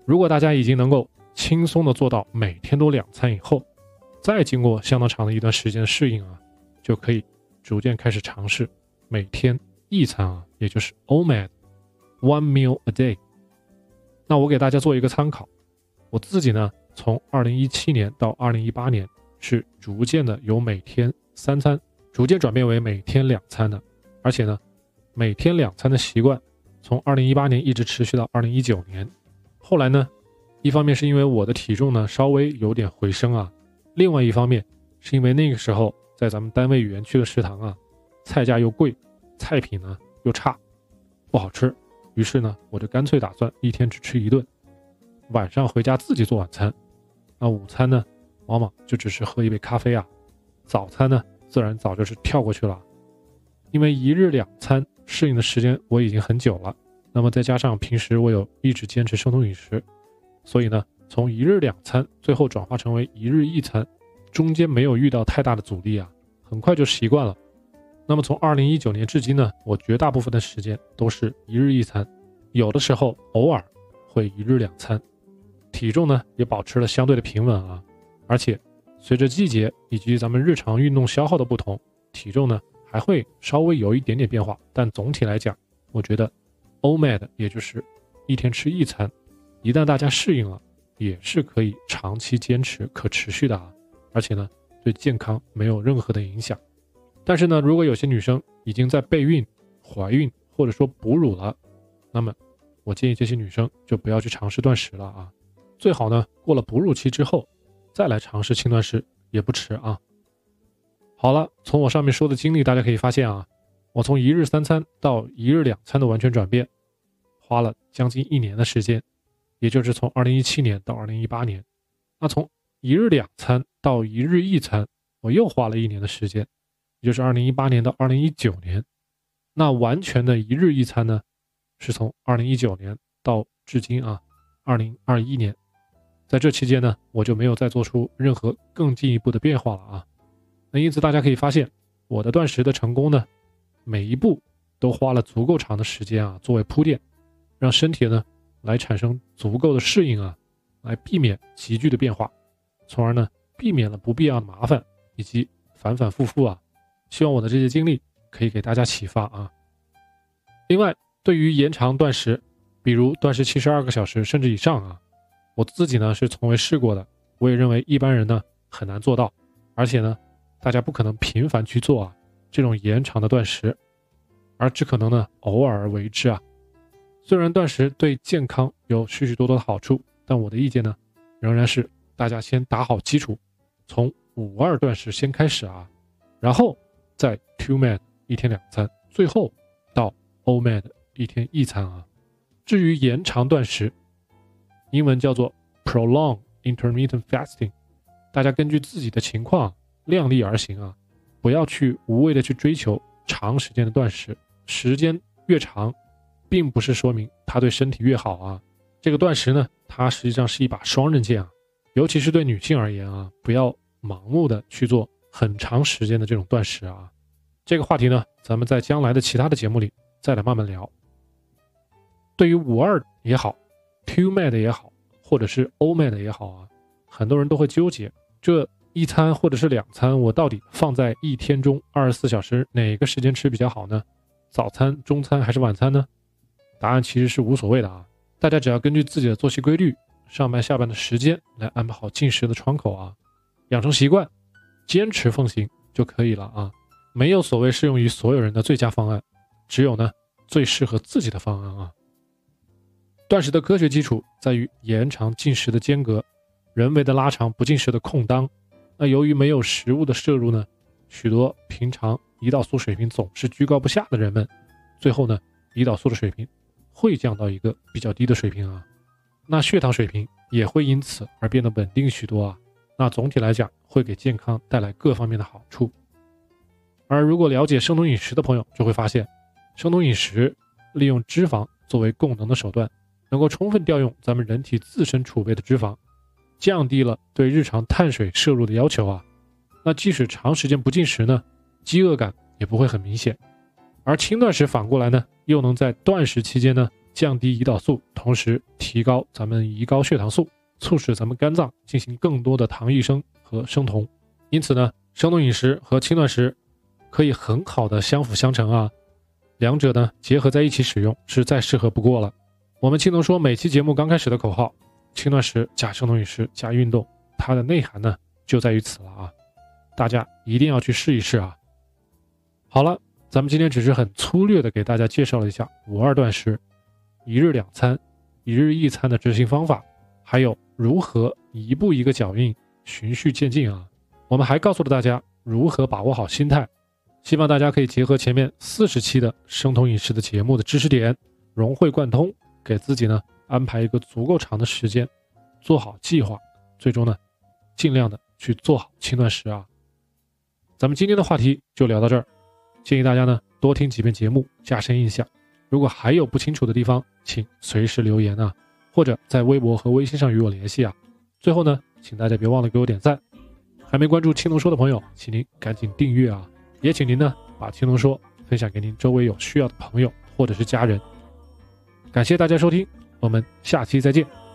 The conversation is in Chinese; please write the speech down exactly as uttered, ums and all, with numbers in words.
如果大家已经能够轻松的做到每天都两餐以后，再经过相当长的一段时间的适应啊，就可以逐渐开始尝试每天一餐啊，也就是 O M A D One Meal a Day。 那我给大家做一个参考，我自己呢从二零一七年到二零一八年是逐渐的由每天三餐逐渐转变为每天两餐的，而且呢每天两餐的习惯从二零一八年一直持续到二零一九年。后来呢，一方面是因为我的体重呢稍微有点回升啊，另外一方面是因为那个时候在咱们单位园区的食堂啊，菜价又贵，菜品呢又差，不好吃，于是呢我就干脆打算一天只吃一顿，晚上回家自己做晚餐，那午餐呢往往就只是喝一杯咖啡啊，早餐呢自然早就是跳过去了。因为一日两餐适应的时间我已经很久了，那么再加上平时我有一直坚持生酮饮食，所以呢从一日两餐最后转化成为一日一餐，中间没有遇到太大的阻力啊，很快就习惯了。那么从二零一九年至今呢，我绝大部分的时间都是一日一餐，有的时候偶尔会一日两餐，体重呢也保持了相对的平稳啊，而且随着季节以及咱们日常运动消耗的不同，体重呢还会稍微有一点点变化，但总体来讲，我觉得 O M A D 也就是一天吃一餐，一旦大家适应了，也是可以长期坚持可持续的啊，而且呢对健康没有任何的影响。但是呢，如果有些女生已经在备孕、怀孕或者说哺乳了，那么我建议这些女生就不要去尝试断食了啊，最好呢过了哺乳期之后再来尝试轻断食也不迟啊。好了，从我上面说的经历大家可以发现啊，我从一日三餐到一日两餐的完全转变花了将近一年的时间，也就是从二零一七年到二零一八年。那从一日两餐到一日一餐我又花了一年的时间，也就是二零一八年到二零一九年。那完全的一日一餐呢是从二零一九年到至今啊二零二一年，在这期间呢我就没有再做出任何更进一步的变化了啊。那因此大家可以发现，我的断食的成功呢，每一步都花了足够长的时间啊作为铺垫，让身体呢来产生足够的适应啊，来避免急剧的变化，从而呢避免了不必要的麻烦以及反反复复啊。希望我的这些经历可以给大家启发啊。另外，对于延长断食，比如断食七十二个小时甚至以上啊，我自己呢是从未试过的，我也认为一般人呢很难做到，而且呢大家不可能频繁去做啊这种延长的断食，而只可能呢偶尔为之啊。虽然断食对健康有许许多多的好处，但我的意见呢仍然是大家先打好基础，从五二断食先开始啊，然后再 two M A D 一天两餐，最后到 O M A D 一天一餐啊。至于延长断食，英文叫做 Prolonged Intermittent Fasting， 大家根据自己的情况量力而行啊，不要去无谓的去追求长时间的断食，时间越长并不是说明它对身体越好啊。这个断食呢它实际上是一把双刃剑啊，尤其是对女性而言啊，不要盲目的去做很长时间的这种断食啊。这个话题呢咱们在将来的其他的节目里再来慢慢聊。对于五二也好 two M A D 也好，或者是 O M A D 也好啊，很多人都会纠结，这一餐或者是两餐我到底放在一天中二十四小时哪个时间吃比较好呢？早餐、中餐还是晚餐呢？答案其实是无所谓的啊，大家只要根据自己的作息规律，上班下班的时间来安排好进食的窗口啊，养成习惯，坚持奉行就可以了啊。没有所谓适用于所有人的最佳方案，只有呢最适合自己的方案啊。断食的科学基础在于延长进食的间隔，人为的拉长不进食的空当。那由于没有食物的摄入呢，许多平常胰岛素水平总是居高不下的人们，最后呢胰岛素的水平会降到一个比较低的水平啊，那血糖水平也会因此而变得稳定许多啊。那总体来讲会给健康带来各方面的好处。而如果了解生酮饮食的朋友就会发现，生酮饮食利用脂肪作为供能的手段，能够充分调用咱们人体自身储备的脂肪，降低了对日常碳水摄入的要求啊。那即使长时间不进食呢，饥饿感也不会很明显。而轻断食反过来呢，又能在断食期间呢降低胰岛素，同时提高咱们胰高血糖素，促使咱们肝脏进行更多的糖异生和生酮。因此呢，生酮饮食和轻断食可以很好的相辅相成啊，两者呢结合在一起使用是再适合不过了。我们青农说每期节目刚开始的口号，轻断食加生酮饮食加运动，它的内涵呢就在于此了啊，大家一定要去试一试啊。好了，咱们今天只是很粗略的给大家介绍了一下五二断食、一日两餐、一日一餐的执行方法，还有如何一步一个脚印循序渐进啊。我们还告诉了大家如何把握好心态，希望大家可以结合前面四十期的生酮饮食的节目的知识点，融会贯通，给自己呢安排一个足够长的时间，做好计划，最终呢尽量的去做好轻断食啊。咱们今天的话题就聊到这儿，建议大家呢多听几遍节目，加深印象。如果还有不清楚的地方，请随时留言啊，或者在微博和微信上与我联系啊。最后呢，请大家别忘了给我点赞，还没关注青农说的朋友，请您赶紧订阅啊，也请您呢把青农说分享给您周围有需要的朋友或者是家人。感谢大家收听，我们下期再见。